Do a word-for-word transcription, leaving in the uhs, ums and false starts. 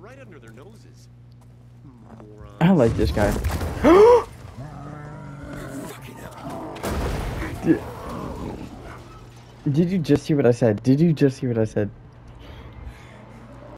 right under their noses. Morons. I like this guy. Did, did you just hear what I said? Did you just hear what I said?